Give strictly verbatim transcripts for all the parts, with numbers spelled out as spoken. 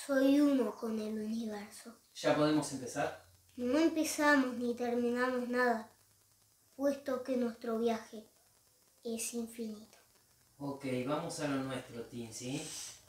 Soy uno con el universo. ¿Ya podemos empezar? No empezamos ni terminamos nada, puesto que nuestro viaje es infinito. Ok, vamos a lo nuestro, Tim, ¿sí?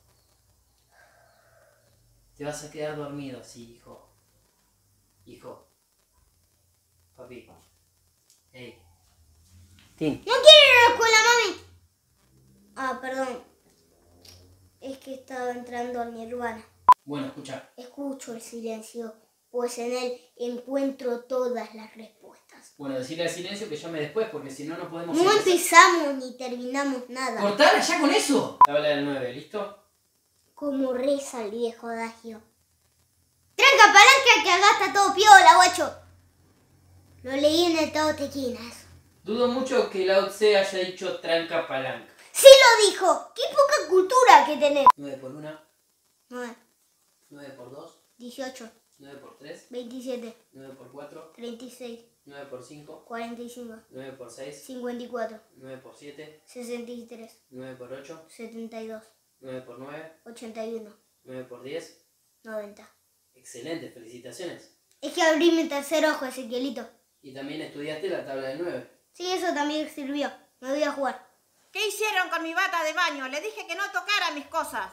Te vas a quedar dormido, sí, hijo. Hijo. Papi. Hey. Tim. ¡No quiero ir a la escuela, mami! Ah, perdón. Es que estaba entrando al nirvana. Bueno, escucha. Escucho el silencio, pues en él encuentro todas las respuestas. Bueno, decirle al silencio que llame después, porque si no, no podemos... No empezar. empezamos ni terminamos nada. ¡Cortala ya con eso! Tabla del nueve, ¿listo? Como reza el viejo adagio. ¡Tranca palanca que acá está todo piola, guacho! Lo leí en el Tao Te Ching, eso. Dudo mucho que Lao Tse haya dicho tranca palanca. ¡Sí lo dijo! ¡Qué poca cultura que tenés! nueve por uno, nueve, nueve por dos, dieciocho, nueve por tres, veintisiete, nueve por cuatro, treinta y seis, nueve por cinco, cuarenta y cinco, nueve por seis, cincuenta y cuatro, nueve por siete, sesenta y tres, nueve por ocho, setenta y dos, nueve por nueve, ochenta y uno, nueve por diez. noventa. Excelente, felicitaciones. Es que abrí mi tercer ojo, Ezequielito. Y también estudiaste la tabla del nueve. Sí, eso también sirvió. Me voy a jugar. ¿Qué hicieron con mi bata de baño? Le dije que no tocara mis cosas.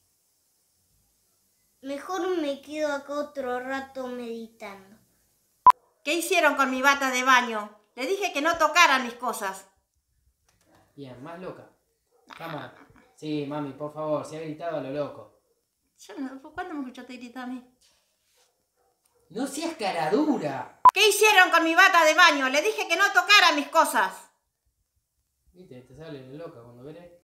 Mejor me quedo acá otro rato meditando. ¿Qué hicieron con mi bata de baño? Le dije que no tocaran mis cosas. Bien, más loca. Cámara. Sí, mami, por favor, se ha gritado a lo loco. Yo no, ¿cuándo me escuchaste gritar a mí? ¡No seas caradura! ¿Qué hicieron con mi bata de baño? Le dije que no tocara mis cosas. Viste, te sale loca cuando veré.